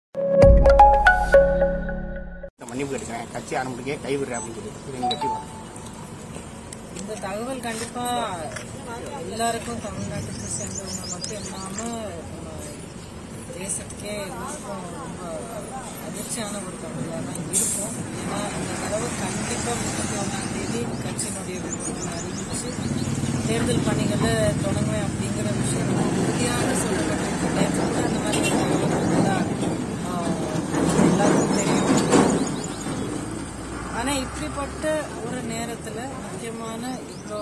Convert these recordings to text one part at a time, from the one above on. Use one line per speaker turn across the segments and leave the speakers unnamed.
மன்னிப்பு கேட்டுக்கிறேன், கட்சி ஆரம்பிக்கே கைவிடுறேன் அப்படின்னு சொல்லி
இந்த தகவல் கண்டிப்பா எல்லாருக்கும் தமிழ்நாட்டுக்கு சேர்ந்தவங்க மட்டும் இல்லாம தேசத்துக்கே எல்லாருக்கும் ரொம்ப அதிர்ச்சியான ஒரு தகவலாக தான் இருக்கும். ஏன்னா இந்த தடவை கண்டிப்பா 31ஆம் தேதி கட்சியினுடைய விருப்பத்தை அறிவிச்சு தேர்தல் பணிகளை தொடங்குவேன் அப்படிங்கிற விஷயம் உறுதியாக சொல்லப்பட்டிருக்கு. நேற்று கூட அந்த மாதிரி எல்லாருக்கும் தெரியும். ஆனா இப்படிப்பட்ட ஒரு நேரத்துல முக்கியமான இப்போ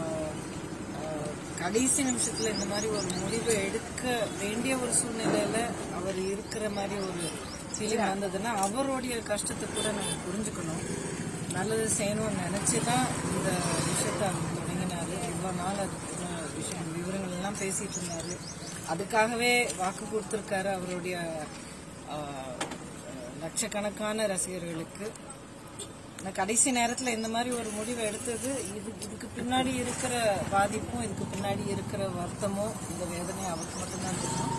கடைசி நிமிஷத்துல இந்த மாதிரி ஒரு முடிவை எடுக்க வேண்டிய ஒரு சூழ்நிலையில அவர் இருக்கிற மாதிரி ஒரு ஃபீலிங் வந்ததுன்னா அவருடைய கஷ்டத்தை கூட நம்ம புரிஞ்சுக்கணும். நல்லது செய்யணும்னு நினைச்சுதான் இந்த விஷயத்த அவர் தொடங்கினாரு. இவ்வளவு நாள் அது விவரங்கள் எல்லாம் பேசிட்டு இருந்தாரு. அதுக்காகவே வாக்கு கொடுத்திருக்காரு அவருடைய லட்சக்கணக்கான ரசிகர்களுக்கு. கடைசி நேரத்துல இந்த மாதிரி ஒரு முடிவை எடுத்தது இதுக்கு பின்னாடி இருக்கிற பாதிப்பும் இதுக்கு பின்னாடி இருக்கிற வருத்தமும் இந்த வேதனையும் அவருக்கு மட்டும்தான் தெரியும்.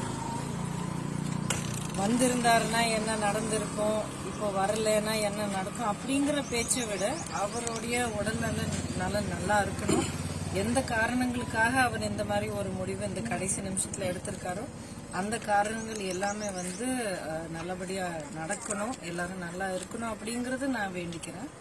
வந்திருந்தாருன்னா என்ன நடந்திருக்கும், இப்போ வரலன்னா என்ன நடக்கும் அப்படிங்கிற பேச்சை விட அவருடைய உடல் நலன் நல்லா இருக்கணும். எந்த காரணங்களுக்காக அவர் இந்த மாதிரி ஒரு முடிவு இந்த கடைசி நிமிஷத்துல எடுத்திருக்காரோ அந்த காரணங்கள் எல்லாமே நல்லபடியா நடக்கணும், எல்லாரும் நல்லா இருக்கணும் அப்படிங்கறது நான் வேண்டிக்கிறேன்.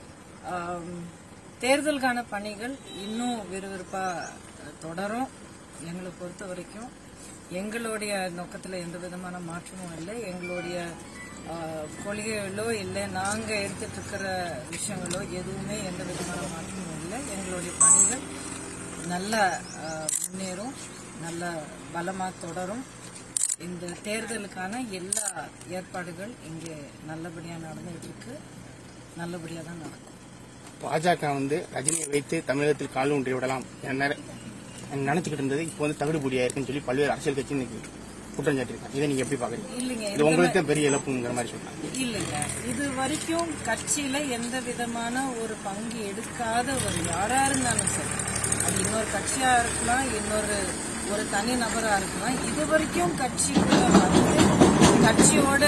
தேர்தலுக்கான பணிகள் இன்னும் விறுவிறுப்பா தொடரும். எங்களை பொறுத்த வரைக்கும் எங்களுடைய நோக்கத்துல எந்த விதமான மாற்றமும் இல்லை. எங்களுடைய கொள்கைகளோ இல்லை நாங்க எடுத்துட்டு இருக்கிற விஷயங்களோ எதுவுமே எந்த விதமான மாற்றமும் இல்லை. எங்களுடைய பணிகள் நல்லா முன்னேறும், நல்ல பலமா தொடரும். இந்த தேர்தலுக்கான எல்லா ஏற்பாடுகள் இங்கே நல்லபடியா நடந்துகிட்டு இருக்கு, நல்லபடியா தான் நடக்கும்.
பாஜக ரஜினியை வைத்து தமிழகத்தில் கால் ஊன்றி விடலாம் நினைச்சுக்கிட்டு இருந்தது இப்போ தகுடுபடியா இருக்குன்னு சொல்லி பல்வேறு அரசியல் கட்சி குற்றம் சாட்டிருக்காங்க. இதை நீங்க எப்படி பாக்குறீங்க?
இல்லைங்க,
இது உங்களுக்கு பெரிய இழப்புங்கிற மாதிரி சொல்றாங்க.
இல்லைங்க, இது வரைக்கும் கட்சியில எந்த விதமான ஒரு பங்கு எடுக்காத ஒரு யாரா இருந்தாலும் சரி, அது இன்னொரு கட்சியா இருக்கலாம், ஒரு தனி நபரா இருக்கலாம், இது வரைக்கும் கட்சிக்குள்ள வந்து கட்சியோட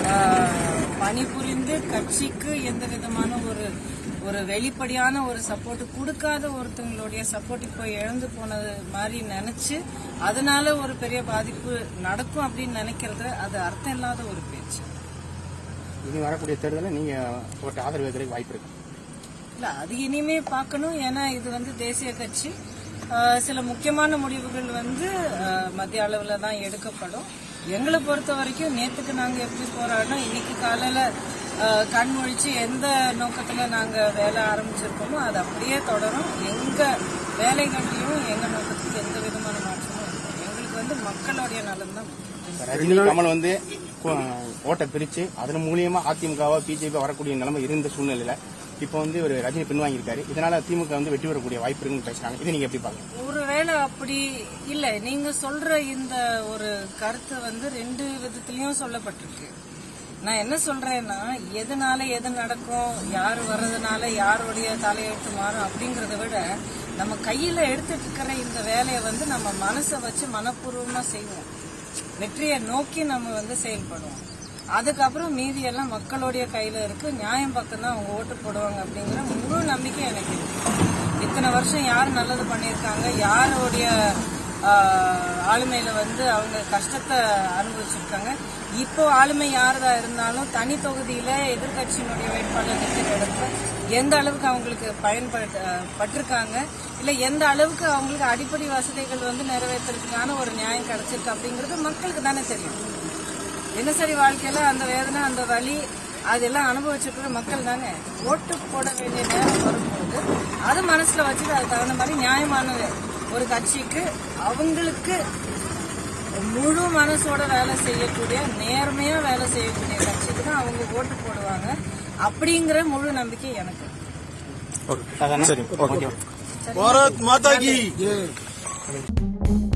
பணிபுரிந்து கட்சிக்கு எந்த விதமான ஒரு வெளிப்படையான ஒரு சப்போர்ட் கொடுக்காத ஒருத்தவங்களுடைய சப்போர்ட் இப்போ இழந்து போனது மாதிரி நினைச்சு அதனால ஒரு பெரிய பாதிப்பு நடக்கும் அப்படின்னு நினைக்கிறது அது அர்த்தம் இல்லாத ஒரு பேச்சு.
இனி வரக்கூடிய தேர்தலில் நீங்க ஒரு ஆதரவு வைக்கிறதுக்கு வாய்ப்பு இருக்கு
இல்ல? அது இனிமே பார்க்கணும். ஏன்னா இது தேசிய கட்சி, சில முக்கியமான முடிவுகள் மத்திய அளவுல தான் எடுக்கப்படும். எங்களை பொறுத்த வரைக்கும் நேற்றுக்கு நாங்க எப்படி போராடணும், இன்னைக்கு காலையில கண் முழிச்சு எந்த நோக்கத்துல நாங்க வேலை ஆரம்பிச்சிருக்கோமோ அது அப்படியே தொடரும். எங்க வேலைகள்லயும் எங்க நோக்கத்துக்கு எந்த விதமான மாற்றமும் இல்லை. எங்களுக்கு மக்களுடைய நலன் தான்.
ரஜினி கமல் ஓட்டை பிரிச்சு அதன் மூலியமா அதிமுகவா பிஜேபி வரக்கூடிய நிலைமை இருந்த சூழ்நிலையில இப்ப ஒரு ரஜினி பின்வாங்கியிருக்காரு. இதனால திமுக வெற்றி பெறக்கூடிய வாய்ப்பு இருக்குன்னு பேசுறாங்க. இதை நீங்க எப்படி பாருங்க?
ஒருவேளை அப்படி இல்ல, நீங்க சொல்ற இந்த ஒரு கருத்து ரெண்டு விதத்திலயும் சொல்லப்பட்டிருக்கு. நான் என்ன சொல்றேன்னா, எதனால எது நடக்கும், யாரு வர்றதுனால யாருடைய தலையெழுத்து மாறும் அப்படிங்கறத விட நம்ம கையில எடுத்துட்டு இருக்கிற இந்த வேலையை நம்ம மனசை வச்சு மனப்பூர்வமா செய்வோம், வெற்றியை நோக்கி நம்ம செயல்படுவோம். அதுக்கப்புறம் மீதி எல்லாம் மக்களுடைய கையில இருக்கு. நியாயம் பக்கம் தான் அவங்க ஓட்டு போடுவாங்க அப்படிங்கிற முழு நம்பிக்கை எனக்கு இருக்கு. இத்தனை வருஷம் யார் நல்லது பண்ணிருக்காங்க, யாருடைய ஆளுமையில அவங்க கஷ்டத்தை அனுபவிச்சிருக்காங்க. இப்போ ஆளுமை யாரதா இருந்தாலும் தனி தொகுதியில எதிர்கட்சியினுடைய வேட்பாளர் நிற்கிற இடத்துல எந்த அளவுக்கு அவங்களுக்கு பயன்பட்டிருக்காங்க, இல்ல எந்த அளவுக்கு அவங்களுக்கு அடிப்படை வசதிகள் நிறைவேற்றுறதுக்கான ஒரு நியாயம் கிடைச்சிருக்கு அப்படிங்கிறது மக்களுக்கு தானே தெரியும். தினசரி வாழ்க்கையில அந்த வேதனை, அந்த வலி அதெல்லாம் அனுபவிச்சிருக்கிற மக்கள் தானே. ஓட்டு போட வேண்டிய நேரம் வரும்போது அது மனசுல வச்சுட்டு அது தகுந்த மாதிரி நியாயமான ஒரு கட்சிக்கு அவங்களுக்கு முழு மனசோட வேலை செய்யக்கூடிய, நேர்மையா வேலை செய்யக்கூடிய கட்சிக்கு தான் அவங்க ஓட்டு போடுவாங்க அப்படிங்கிற முழு நம்பிக்கை எனக்கு.
பாரத் மாதா கி ஜெய்.